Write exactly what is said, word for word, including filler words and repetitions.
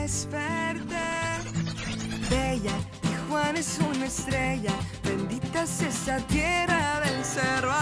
desperté. Bella, Tijuana es una estrella, bendita es esta tierra del cerro